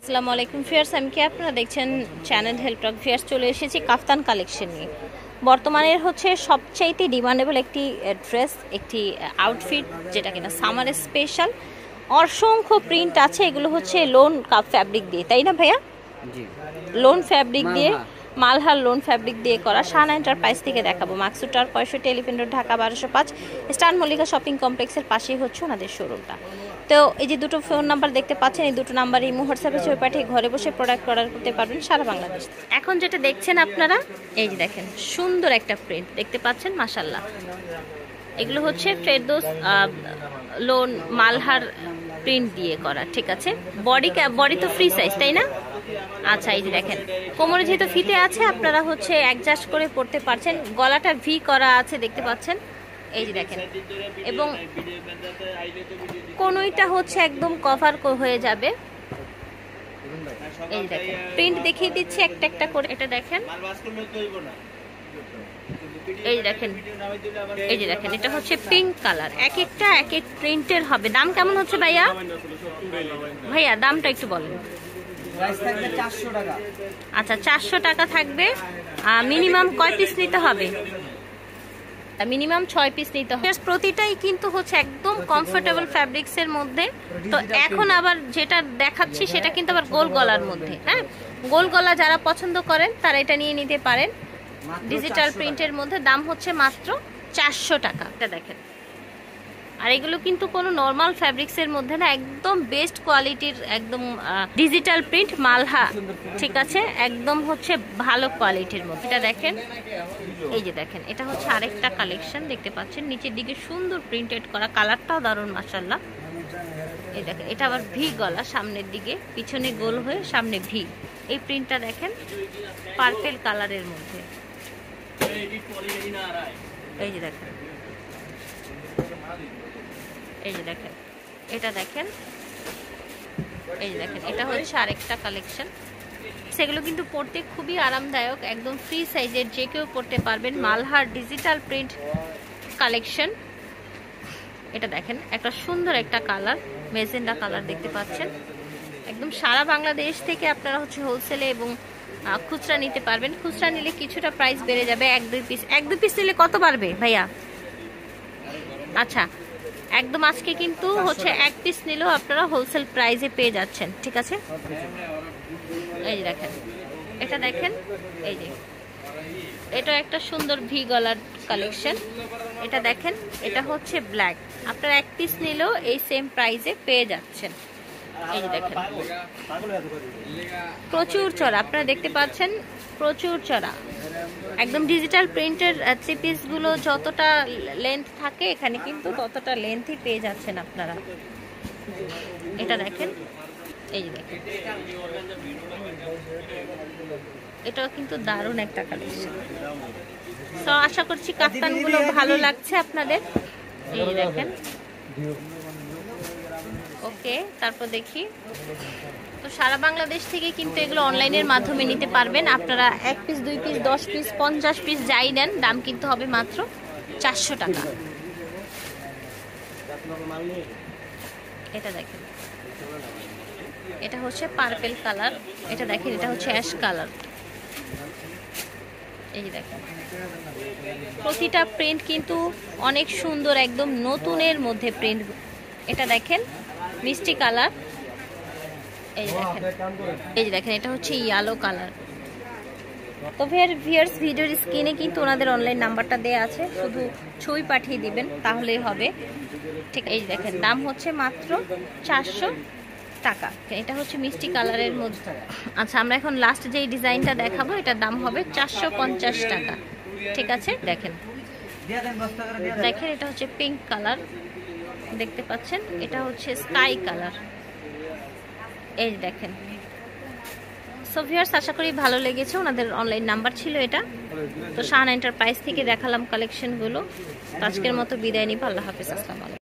আসসালামু আলাইকুম ফিয়ার্স, আমি কি আপনারা দেখছেন চ্যানেল হেল্পটক। ফিয়ার্স চলে এসেছি কাফতান কালেকশন নিয়ে। বর্তমানের হচ্ছে সবচাইতে ডিমান্ডেবল একটি ড্রেস, একটি আউটফিট, যেটা কিনা সামারের স্পেশাল। অসংখ্য প্রিন্ট আছে, এগুলো হচ্ছে লোন কাপ ফ্যাব্রিক দিয়ে, তাই না ভাইয়া? লোন ফ্যাব্রিক দিয়ে, মালহার লোন ফ্যাব্রিক দিয়ে করা। শাহানা এন্টারপ্রাইজ থেকে দেখাবো। মাকসুটার 65 elephant road, Dhaka 1205, star Mallika shopping কমপ্লেক্সের পাশেই হচ্ছে ওনাদের শোরুমটা। তো এই যে দুটো ফোন নাম্বার দেখতে পাচ্ছেন, এই দুটো নাম্বারে ইমো হোয়াটসঅ্যাপে ছবি পাঠিয়ে ঘরে বসে প্রোডাক্ট অর্ডার করতে পারবেন সারা বাংলাদেশ। এখন যেটা দেখছেন আপনারা, এই যে দেখেন সুন্দর একটা প্রিন্ট দেখতে পাচ্ছেন, মাশাআল্লাহ। এগুলো হচ্ছে ফেরদৌস লোন মালহার প্রিন্ট দিয়ে করা, ঠিক আছে। বডি তো ফ্রি সাইজ, তাই না? আচ্ছা, এই যে দেখেন কোমরে যেহেতু ফিতে আছে, আপনারা হচ্ছে অ্যাডজাস্ট করে পড়তে পারছেন। গলাটা ভি করা আছে দেখতে পাচ্ছেন, এই যে দেখেন। এবং কোনইটা হচ্ছে একদম কভার হয়ে যাবে। এই দেখেন প্রিন্ট দেখিয়ে দিচ্ছি একটা একটা করে। এটা দেখেন, এই দেখেন, এই যে দেখেন, এটা হচ্ছে পিঙ্ক কালার। এক একটা এক এক প্রিন্টের হবে। দাম কেমন হচ্ছে ভাইয়া? ভাইয়া দামটা একটু বলেন। আচ্ছা, 400 টাকা থাকবে। মিনিমাম কয় পিস নিতে হবে? মিনিমাম 6 পিস নিতে হবে। প্রতিটাই কিন্তু হচ্ছে একদম কমফোর্টেবল ফ্যাব্রিক্স এর মধ্যে। তো এখন আবার যেটা দেখাচ্ছি সেটা কিন্তু আবার গোল গলার মধ্যে। হ্যাঁ, গোল গলা যারা পছন্দ করেন তারা এটা নিয়ে নিতে পারেন। ডিজিটাল প্রিন্টের মধ্যে দাম হচ্ছে মাত্র 400 টাকা। এটা দেখেন। আর এগুলো কিন্তু কোনো নরমাল ফ্যাব্রিক্স এর মধ্যে না, একদম বেস্ট কোয়ালিটির, একদম ডিজিটাল প্রিন্ট মালহা, ঠিক আছে, একদম হচ্ছে ভালো কোয়ালিটির মধ্যে। এটা দেখেন, এই যে দেখেন, এটা হচ্ছে আরেকটা কালেকশন দেখতে পাচ্ছেন, নিচের দিকে সুন্দর প্রিন্টেড করা, কালারটাও দারুণ মাশাআল্লাহ। এই দেখেন, এটা আবার ভি গলা, সামনের দিকে পিছনে গোল হয়ে সামনে ভি। এই প্রিন্টটা দেখেন পার্পল কালারের মধ্যে। এই যে দেখেন, এই যে দেখেন, এটা দেখেন, এই যে দেখেন, এটা হচ্ছে আরেকটা কালেকশন। সেগুলো কিন্তু পরতে খুবই আরামদায়ক, একদম ফ্রি সাইজের, যে কেউ পরতে পারবেন। Malhar digital print collection. এটা দেখেন, একটা সুন্দর একটা কালার, মেজেন্ডা কালার দেখতে পাচ্ছেন। একদম সারা বাংলাদেশ থেকে আপনারা হচ্ছে হোলসেলে এবং খুচরা নিতে পারবেন। খুচরা নিলে কিছুটা প্রাইস বেড়ে যাবে। এক দুই পিস নিলে কত বাড়বে ভাইয়া? আচ্ছা, একদম আজকে কিন্তু হচ্ছে এক পিস নিলেও আপনারা হোলসেল প্রাইসে পেয়ে যাচ্ছেন, ঠিক আছে। এই যে দেখেন, এটা দেখেন, এই যে এটা একটা সুন্দর ভি গলার কালেকশন। এটা দেখেন, এটা হচ্ছে ব্ল্যাক। আপনারা এক পিস নিলেও এই সেম প্রাইসে পেয়ে যাচ্ছেন। এই যে দেখেন, প্রচুর চড়া, আপনারা দেখতে পাচ্ছেন, প্রচুর চড়া। একদম ডিজিটাল প্রিন্টের থ্রি পিস গুলো যতটা লেন্থ থাকে, এখানে কিন্তু ততটা লেন্থই পেয়ে যাচ্ছেন আপনারা। এটা দেখেন, এই যে দেখেন, এটাও কিন্তু দারুণ একটা কালেকশন। তো আশা করছি কাফতান গুলো ভালো লাগছে আপনাদের। এই যে দেখেন, ওকে, তারপর দেখি। তো সারা বাংলাদেশ থেকে কিন্তু এগুলো অনলাইনের মাধ্যমে নিতে পারবেন। আপনারা 1 পিস 2 পিস 10 পিস 50 পিস যাই নেন, দাম কিন্তু হবে মাত্র 400 টাকা। এটা দেখেন, এটা হচ্ছে পার্পল কালার। এটা দেখেন, এটা হচ্ছে অ্যাশ কালার। এই যে দেখেন, প্রতিটা প্রিন্ট কিন্তু অনেক সুন্দর, একদম নতুনের মধ্যে প্রিন্ট। এটা দেখেন মিষ্টি কালার। এই যে দেখেন, এই যে দেখেন, এটা হচ্ছে ইয়েলো কালার। তো ভিউয়ার্স, ভিডিওর স্ক্রিনে কিন্তু ওনাদের অনলাইন নাম্বারটা দেয়া আছে, শুধু ছবি পাঠিয়ে দিবেন তাহলেই হবে, ঠিক। এই যে দেখেন, দাম হচ্ছে মাত্র 400 টাকা। এটা হচ্ছে মিষ্টি কালারের মধ্যে। আচ্ছা, আমরা এখন লাস্ট যেই ডিজাইনটা দেখাবো, এটার দাম হবে 450 টাকা, ঠিক আছে। দেখেন দেখেন, এটা হচ্ছে পিঙ্ক কালার দেখতে পাচ্ছেন, এটা হচ্ছে স্কাই কালার। এই দেখেন। সো ভিউয়ার্স, আশা করি ভালো লেগেছে। ওনাদের অনলাইন নাম্বার ছিল এটা। তো শাহানা এন্টারপ্রাইজ থেকে দেখালাম কালেকশনগুলো। আজকের মতো বিদায় নিব। আল্লাহ হাফেজ, আসসালামু আলাইকুম।